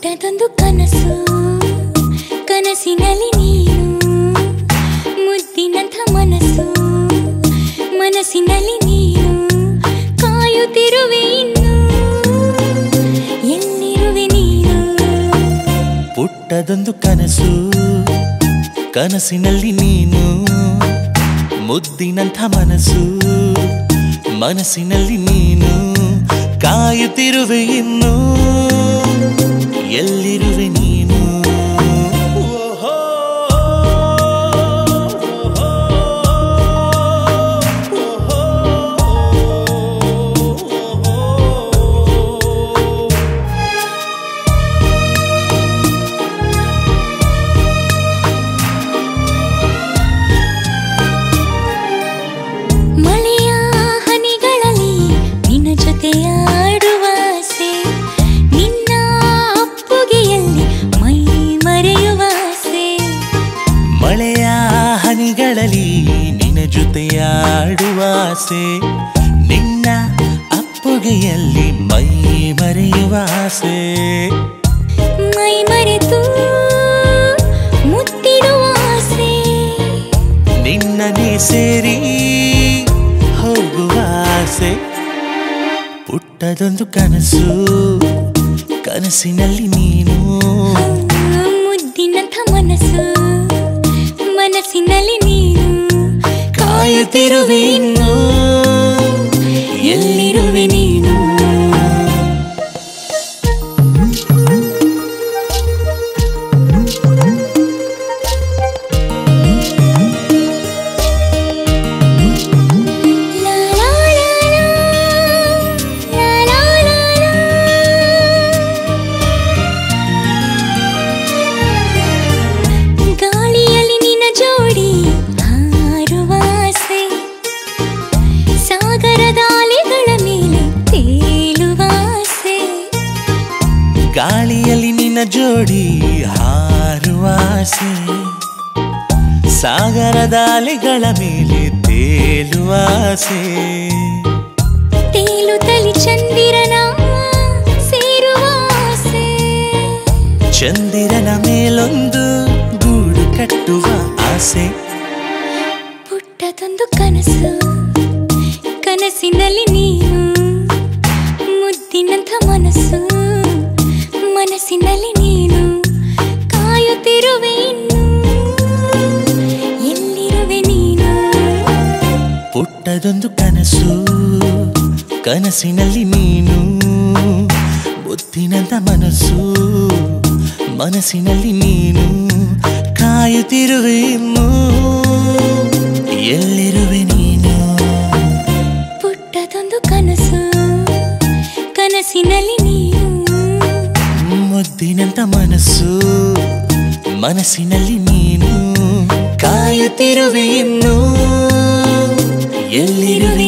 ಪುಟ್ಟದೊಂದು ಕನಸು ಕನಸಿನಲ್ಲಿ ನೀನು ಮುದ್ದಿನಂಥ ಮನಸ್ಸು ಮನಸ್ಸಿನಲ್ಲಿ ನೀನು ಕಾಯುತ್ತಿರುವೆ ಇನ್ನು ಎಲ್ಲಿರುವೆ ನೀನು ಪುಟ್ಟದೊಂದು ಕನಸು ಕನಸಿನಲ್ಲಿ ನೀನು ಮುದ್ದಿನಂಥ ಮನಸ್ಸು ಮನಸ್ಸಿನಲ್ಲಿ ನೀನು ಕಾಯುತ್ತಿರುವೆ ಇನ್ನು ಎಲ್ಲಿರುವೆ ನೀನು ಮಳೆಯ ಹನಿಗಳಲ್ಲಿ ನಿನ್ನ ಜೊತೆಯಾಡುವ ಆಸೆ ನಿನ್ನ ಅಪ್ಪುಗೆಯಲ್ಲಿ ಮೈ ಮರೆಯುವ ಆಸೆ ಮಳೆಯ ಹನಿಗಳಲ್ಲಿ ನಿನ್ನ ಜೊತೆಯಾಡುವ ಆಸೆ ನಿನ್ನ ಅಪ್ಪುಗೆಯಲ್ಲಿ ಮೈ ಮರೆಯುವ ಆಸೆ ಮೈ ಮರೆತು ಮುತ್ತಿಡುವ ಆಸೆ ನಿನ್ನನೇ ಸೇರಿ ಹೋಗುವ ಆಸೆ ಪುಟ್ಟದೊಂದು ಕನಸು ಕನಸಿನಲ್ಲಿ ನೀನು ಮುದ್ದಿನಂಥ ಮನಸ್ಸು ಮನಸ್ಸಿನಲ್ಲಿ ನೀನು ಕಾಯುತ್ತಿರುವೆ ಇನ್ನು ಎಲ್ಲಿರುವೆ ನೀನು ಗಾಳಿಯಲ್ಲಿ ನಿನ್ನ ಜೋಡಿ ಹಾರುವ ಆಸೆ ಸಾಗರದ ಅಲೆಗಳ ಮೇಲೆ ತೇಲುವ ಆಸೆ ಗಾಳಿಯಲ್ಲಿ ನಿನ್ನ ಜೋಡಿ ಹಾರುವ ಆಸೆ ಸಾಗರದ ಅಲೆಗಳ ಮೇಲೆ ತೇಲುವ ಆಸೆ ತೇಲುತ್ತಲಿ ಚಂದಿರನ ಸೇರುವ ಆಸೆ ಚಂದಿರನ ಮೇಲೊಂದು ಗೂಡು ಕಟ್ಟುವ ಆಸೆ ಪುಟ್ಟದೊಂದು ಕನಸು ಕನಸಿನಲ್ಲಿ ನೀನು ಮುದ್ದಿನಂಥ ಮನಸ್ಸು ಮನಸ್ಸಿನಲ್ಲಿ ನೀನು ಕಾಯುತ್ತಿರುವೆ ಇನ್ನು ಎಲ್ಲಿರುವೆ ನೀನು ಪುಟ್ಟದೊಂದು ಕನಸು ಕನಸಿನಲ್ಲಿ ನೀನು ಮುದ್ದಿನಂಥ ಮನಸ್ಸು ಮನಸ್ಸಿನಲ್ಲಿ ನೀನು ಕಾಯುತ್ತಿರುವೆ ಇನ್ನು ಎಲ್ಲಿರುವೆ ನೀನು ಪುಟ್ಟದೊಂದು ಕನಸು ಕನಸಿನಲ್ಲಿ ನೀನು ಮುದ್ದಿನಂಥ ಮನಸ್ಸು ಮನಸ್ಸಿನಲ್ಲಿ ನೀನು ಕಾಯುತ್ತಿರುವೆ ಇನ್ನು ಎಲ್ಲಿರುವೆ